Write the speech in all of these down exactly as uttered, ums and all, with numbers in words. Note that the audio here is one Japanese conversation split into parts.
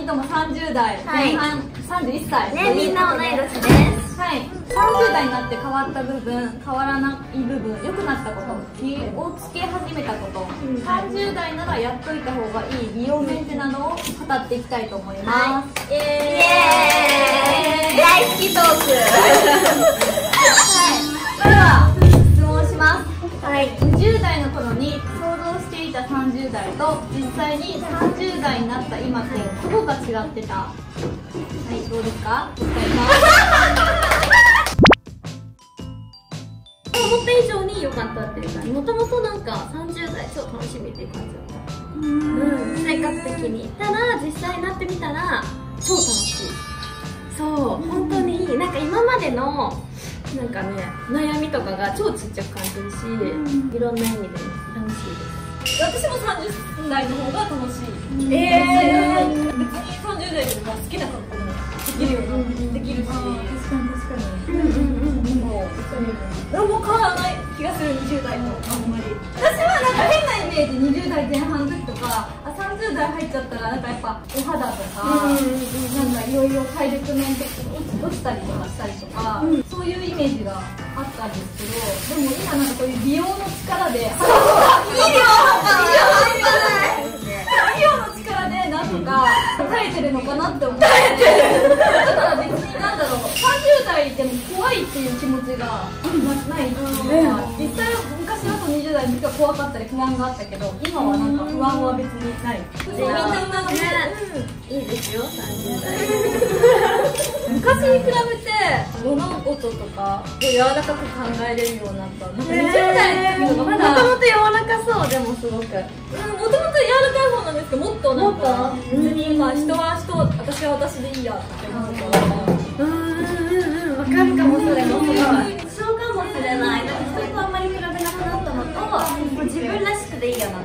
ともさんじゅうだいぜん半、さんじゅういっさいね、みんな同い年です。 はい、さんじゅうだいになって変わった部分、変わらない部分、良くなったこと、気をつけ始めたこと、さんじゅうだいならやっといた方がいい美容メンテなどを語っていきたいと思います。イエーイ、大好きトークはい、それでは質問します。はい、にじゅうだいの頃に想像していたさんじゅうだいと実際にさんじゅうだいになった今ってどこが違ってた？はい、どうですか？お願いします思った以上に良かったっていうか、もともとなんかさんじゅうだい超楽しみっていう感じだった。うん、生活的に。ただ実際になってみたら超楽しい。そう、本当にいい。なんか今までのなんかね、悩みとかが超ちっちゃく感じるし、いろんな意味で楽しいです。 私もさんじゅうだいの方が楽しい。 ええー、別にさんじゅうだいでも好きな格好もできるようにできるし、確かに確かに。うんうんうん。もう何も変わらない気がする。にじゅうだいのあんまり。私はなんか変なイメージ、にじゅうだいぜん半の時とか、あさんじゅうだい入っちゃったらなんかやっぱお肌とか、なんかいろいろ体力面的に落ちたりとかしたりとか、そういうイメージがあったんですけど、でも今なんかそういう美容の力で、肌がいいよ。美容の力でなんとか耐えてるのかなって思って、だから別になんだろう、さんじゅうだいでも怖いっていう気持ちがないっていうか、実際昔だとにじゅうだいの時は怖かったり不安があったけど、今はなんか不安は別にない。みんないいですよ、さんじゅうだい。 昔に比べて物事とかを柔らかく考えれるようになった。なんかにじゅうだいの時のまだもともと柔らかそう、でもすごく。 もともと柔らかい方なんですけど、もっとなんか別に今人は人、私は私でいいやって思うから。 うんうんうん、わかるかも。それもすごいそうかもしれない。なんか人とあんまり比べなくなったのと、もう自分らしくでいいやなって。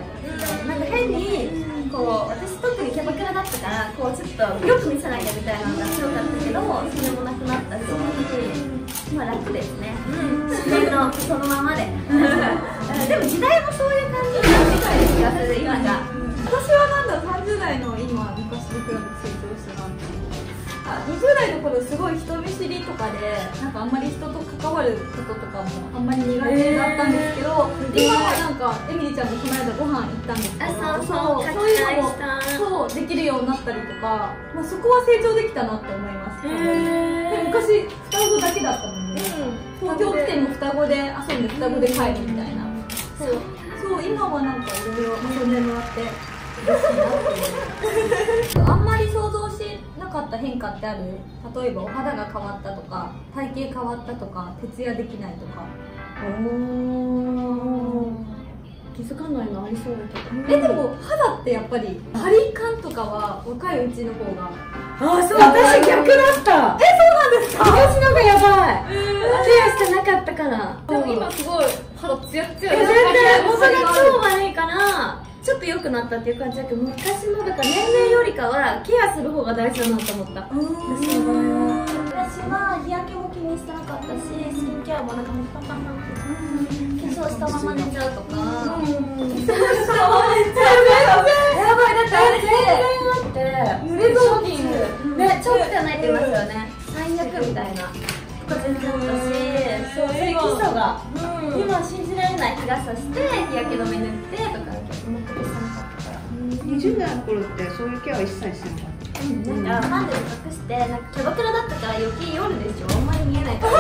なんか変にこう、私特にキャバクラだったから、こうちょっとよく見せなきゃみたいなのが強かったけど、それもなくなったし、まあ楽ですね。自然のそのままで。でも時代もそういう感じになってきてる気がする、今が。 私はなんだ、さんじゅうだいの今、昔と比べて成長したなって。あ、にじゅうだいの頃すごい人見知りとかで、なんかあんまり人と関わることとかもあんまり苦手だったんですけど、今はなんかエミリちゃんとこの間ご飯行ったんですけど、 あ、そうそう、 そういうのもそうできるようになったりとか、まあ、そこは成長できたなって思います。でも昔双子だけだったので、東京来ても双子で遊んで双子で帰るみたいな。そう、そう今はなんかいろいろ遊んでもらって嬉しいなっていう。あんまり想像しなかった変化ってある？例えばお肌が変わったとか、体型変わったとか、徹夜できないとか。 おー、気づかないのありそうだけど。 え、でも肌ってやっぱり張り感とかは若いうちの方が。 あ、そう、私逆だった。 え、そうなんですか？ 私のがやばい。ケアしてなかったから。 でも今すごい肌ツヤツヤ。 全然元が超悪いからちょっと良くなったっていう感じだけど、昔のだから年齢よりかはケアする方が大事だなと思った。私の場合は私は日焼けも気にしてなかったし、スキンケアもなんかもうパンパンパンって化粧したまま寝ちゃうとか、化粧したまま寝ちゃうやばい。だってあれ全然あって濡れ雑巾ね、超汚いって言いますよね。最悪みたいなとか全然あったし、そういう基礎が今信じられない。日傘して日焼け止め塗ってとか思ってしてなかったから。 にじゅうだいの頃ってそういうケアは一切してなかった。 なんかファンデを隠して、なんかキャバクラだったから余計夜でしょ、あんまり見えないから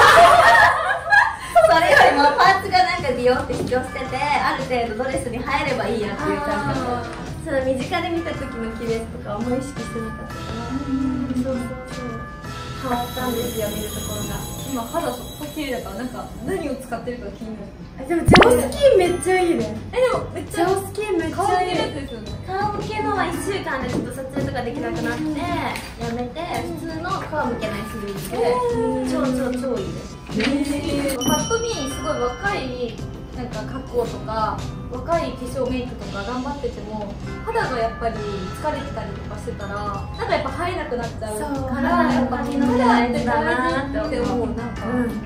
それよりもパーツがなんかビヨって主張してて、ある程度ドレスに入ればいいやっていう感じだった。その身近で見た時の綺麗とかあんまり意識してなかったから、そうそうそう変わったんですよ、見るところが。 今肌そこ綺麗だから、なんか何を使ってるか気になる。 でもジャオスキンめっちゃいいね。 え、でもめっちゃジャオスキンめっちゃいい。 顔向けのやつですよね。 顔向けのはいっしゅうかんでちょっと撮影とかできなくなってやめて、普通の顔向けないシリーズで超超超いいです。 パッと見すごい若いなんか格好とか若い化粧メイクとか頑張ってても、肌がやっぱり疲れてたりとかしてたらなんかやっぱ生えなくなっちゃうから、やっぱり肌って大事って思う。なんか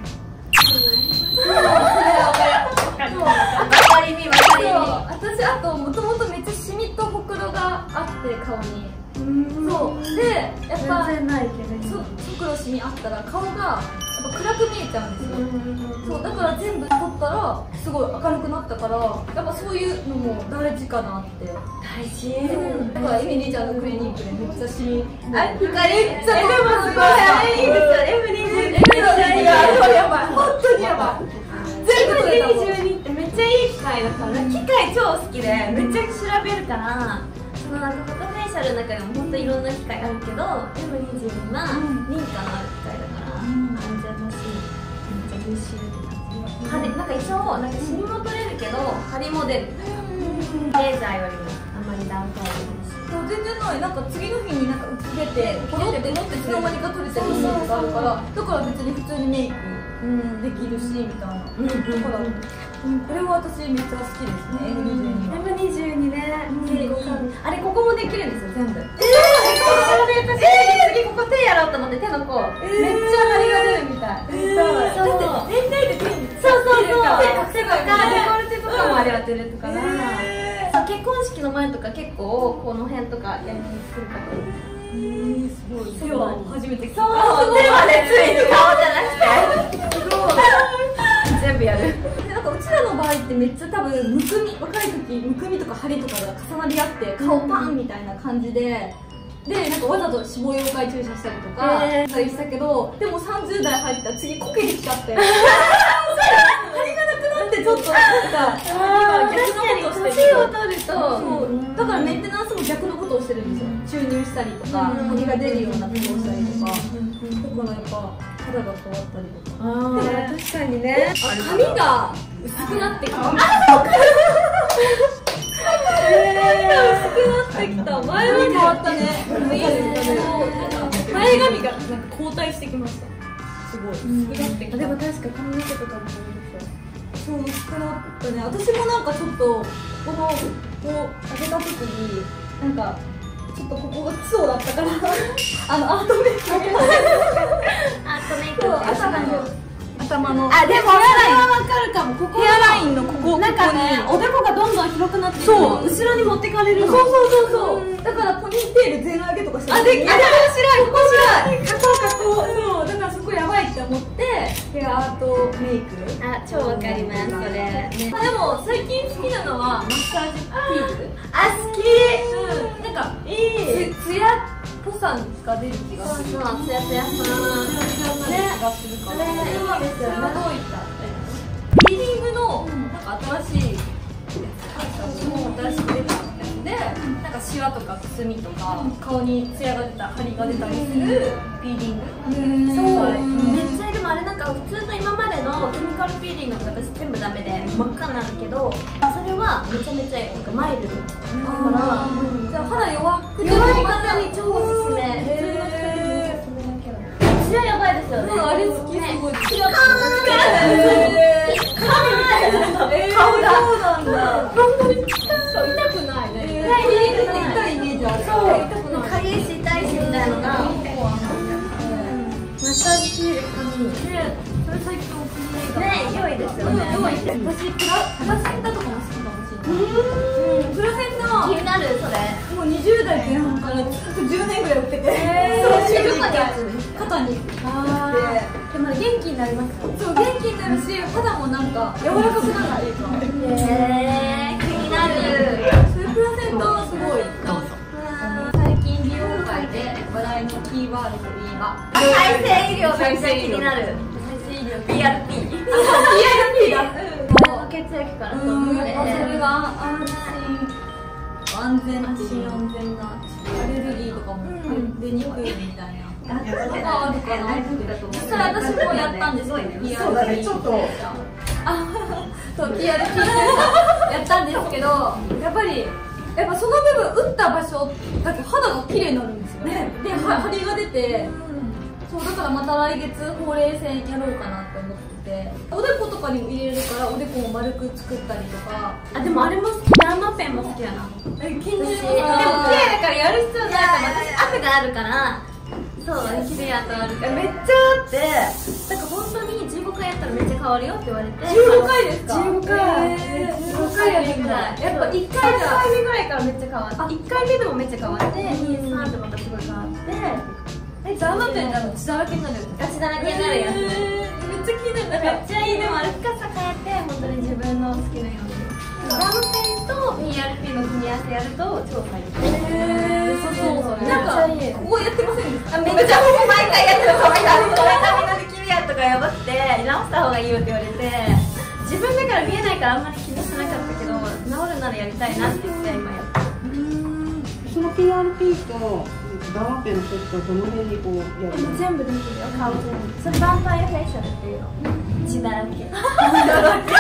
わかりみわかりみ。 私あともともとめっちゃシミとほくろがあって顔に、 そうでやっぱ全然ないけどそ黒シミあったら顔がやっぱ暗く見えちゃうんですよ。そうだから全部取ったらすごい明るくなったから、やっぱそういうのも大事かなって。 大事。 だからエミリーちゃんのクリニックでめっちゃシミあ、光めっちゃでもすごいいいですよ。エムにじゅうにやばい本当にやばい。全部取れたもん。エムにじゅうにってめっちゃいい機械だから、 機械超好きでめっちゃ調べるから。そのなんかフォトフェイシャルの中でも本当いろんな機械あるけど エムにじゅうに は認可のある機械だから安全だしめっちゃ優秀って感じ。なんか一応なんかシミも取れるけど針も出る。レーザーよりもあんまり段階ないし。全然ない。なんか次の日になんか浮き出てポロって乗っていつの間にか取れてるイメージがあるから、だから別に普通にメイクできるしみたいな。だからこれは私めっちゃ好きですね。 エムにじゅうに はエムにじゅうに ね。あれここもできるんですよ全部。え次ここ手やろうと思って手の甲めっちゃ張りが出るみたい。 だって全体で手にそうそうそう手がデコルテとかもあれは出るから、結婚式の前とか結構この辺とかやりにくるからすごい。手は初めて聞いた。 そう手はねついに顔じゃなくてすごい全部やる。 なんかうちらの場合ってめっちゃ多分むくみ、若い時むくみとか張りとかが重なり合って顔パンみたいな感じで、でなんかわざと脂肪溶解注射したりとかしたりしたけど、でもさんじゅう代入ったら次こけてきちゃって張りがなくなってちょっとなんか今逆のことをしてる。 年を取るとそうだからメンテナンスも逆のことをしてるんですよ。注入したりとか張りが出るようなことをしたりとか、だからやっぱ肌が変わったりとか。 ああ確かにね。 髪が薄くなってきた。髪が薄くなってきた。前髪変わったね。前髪がなんか後退してきました。すごい薄くなってきた。 でも確か髪の毛とかもそう薄くなったね。私もなんかちょっとこのこう上げた時になんかちょっとここが基礎だったからあのアートメイクアートメイク頭の頭のあでもそれはわかるかも。ここヘアラインのここなんかねおでこがどんどん広くなっていくの後ろに持ってかれるの。 そうそうそうそう。だからポニーテール全上げとかしてあできる。面白い面白い。加工加工。そうだからそこやばいって思ってヘアアートメイク。 あ超わかりますそれ。 でも最近好きなのはマッサージピール。 あ好き。 うんなんかいいツヤっぽさが出る気がする。 そうツヤツヤさんねがするから。 それいいですよね。 どういったピーリングのなんか新しい新しく出たやつでなんかシワとかくすみとか顔にツヤが出た張りが出たりするピーリング。 そうめっちゃでもあれなんか普通の今までのケミカルピーリングとか私全部ダメで真っ赤になるけどそれはめちゃめちゃなんかマイルドだからじゃあ肌弱くて弱い方に超おすすめ。普通の人におすすめだけどツヤやばいですよね。 あれ好きすごい。 ツヤ顔だ。そうなんだ。 そう痛くないね。痛いイメージある。 そう痛くない。かゆいし痛いしみたいなのが。マッサージピール髪。 ねそれ最近お気に入りだ。 ね良いですよね。 良い。私プラプラセンタとかも好きかもしれない。うんプラセンタ気になるそれ。 もうにじゅう代前半からずっとじゅうねんぐらい売ってて。 そうどこにある？ 肩に。 でも元気になりますか？ そう元気になるし肌もなんか柔らかくなるいいか。 へえ気になる。 それプラセンタはすごい。最近美容界で話題のキーワードといえば再生医療めっちゃ気になる。 再生医療ピーアールピー。 ピーアールピー だ。 血液からとうん思って。 それが安心安全安心安全なアレルギーとかも出にくいみたいな。があるかな。そしたら私もやったんですよ。 そうだねちょっとあそう ピーアールピー やったんですけどやっぱりやっぱその部分打った場所だけ肌が綺麗になるんですよね。で張りが出てそうだからまた来月ほうれい線やろうかなって思ってておでことかにも入れるからおでこも丸く作ったりとか。 あでもあれも好き。ダーマペンも好きやな。 え筋肉でも綺麗だからやる必要ないから私汗があるからそう日比谷とあるからめっちゃあってだから本当にじゅうごか回やったらめっちゃ変わるよって言われて。 じゅうごかいですか？ じゅうごかい。 じゅうごかいやるんだ。やっぱいっかいじゃさんかいめぐらいからめっちゃ変わって、いっかいめでもめっちゃ変わって、に、さんってまたすごい変わって、 え、ダーマペンってあの血だらけになるやつ？ ガチだらけになるやつ。 めっちゃ気になる。 めっちゃいい。でもあれ深さ変えて本当に自分の好きなように。ガムペンと ピーアールピー の組み合わせやると超最高。 へー、そうそうそう。なんかここやってませんでした？ めっちゃ毎回やってる。この髪の毛切りやとかやばくて直した方がいいよって言われて、自分だから見えないからあんまり気にしなかったけど、治るならやりたいなって言って今やってる。 その ピーアールピー とダーマペンのセットはどの辺にこうやるの？ 全部できるよ、顔全部。それヴァンパイアフェイシャルっていうの。血だらけ。血だらけ。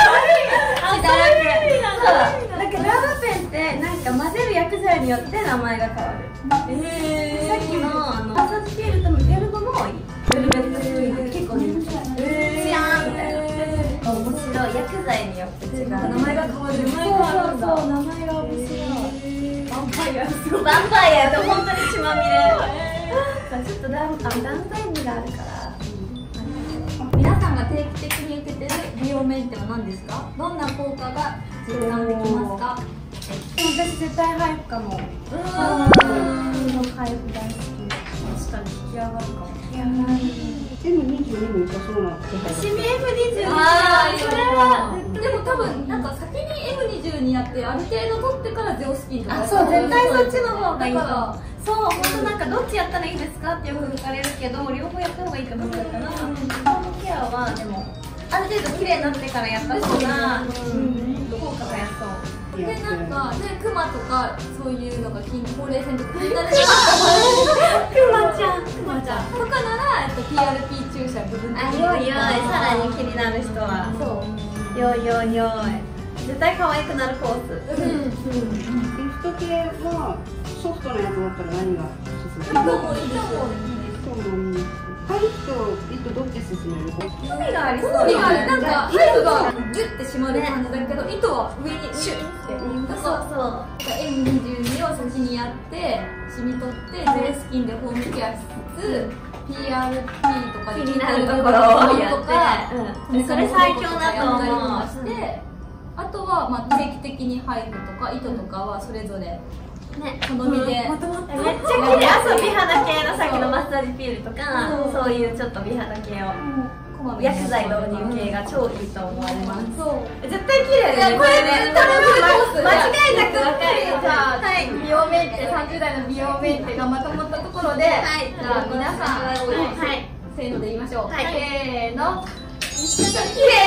そう。だけどダーマペンってなんか混ぜる薬剤によって名前が変わる。 えさっきのあのマッサージピールとベルトもベルベットスイーツ結構人気。チヤーンみたいな。面白い。薬剤によって違う。名前が変わる。 そうそうそう。名前が面白い。ヴァンパイアすごい。ヴァンパイアって本当に血まみれ。ちょっとダウンダウンタイムがあるから。 皆さんが定期的に受けてる美容メンテは何ですか？どんな効果が実感できますか？ 私絶対ハイフかも。うん。ハイフ大好き。確かに引き上がるかも。引き上がる。 エムにじゅうに も良さそうな気配が。 シミ エムにじゅうに。 ああ、それは。でも多分なんか先に エムにじゅうに やってある程度取ってからゼオスキンとか。 あ、そう、絶対そっちの方がいいと思う。そう、本当なんかどっちやったらいいですかってよく聞かれるけど、両方やった方がいいと思うから、顔のケアはでもある程度綺麗になってからやった方が効果がやそう。 でなんかでクマとかそういうのが筋ほうれい線とか気になる。 クマちゃん、クマちゃんとかなら ピーアールピー 注射部分的に。 あ、よいよい、さらに気になる人は。 そう。 よいよいよい。絶対可愛くなるコース。 うん。 リフト系はソフトなやつだったら何がおすすめ？ 糸も糸もいいです。 そうなんです。ハイフと糸どっち進める？ 興味がありそう。 興味がある。なんかハイフがギュッて締まる感じだけど、糸は上にシュッて。 そうそう。 エムにじゅうに を先にやって染み取ってゼスキンでホームケアしつつ ピーアールピー とかで気になるところをやって、 それ最強だと思う。してあとはまあ定期的にハイフとか糸とかはそれぞれね、好みで、 めっちゃ綺麗。あ、そう、美肌系のさっきのマッサージピールとか、そういうちょっと美肌系を薬剤導入系が超いいと思われます。絶対綺麗だよね。これね、間違いなくわかるよ。 じゃあ、美容メンテ、さんじゅう代の美容メンテがまとまったところで、じゃあ皆さん、せーので言いましょう。せーの、綺麗